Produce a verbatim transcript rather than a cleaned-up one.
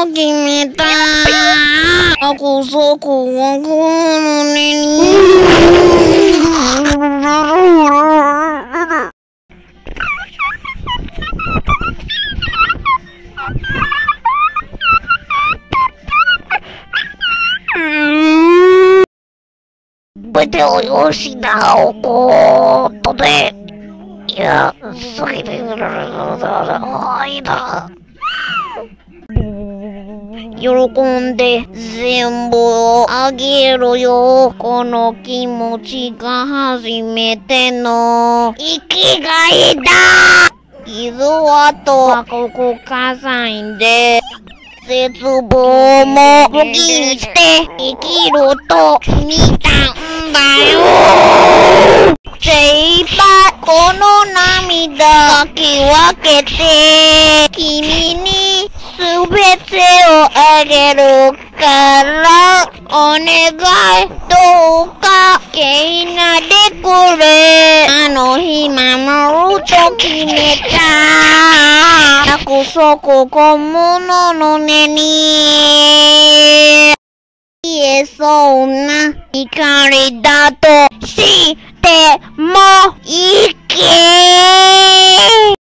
を決めた。約束はこの胸に。全てをよしなおことで。いや、それで、あいだ。喜んで全部をあげるよ。この気持ちが初めての生きがいだ。傷跡はここ火災で絶望も武器にして生きると見たんだよ。精一杯この涙かき分けて君にすべてをあげるからお願いどうか気になってくれ。あの日守ると決めた約束小物の根に言えそうな光だとしてもいけ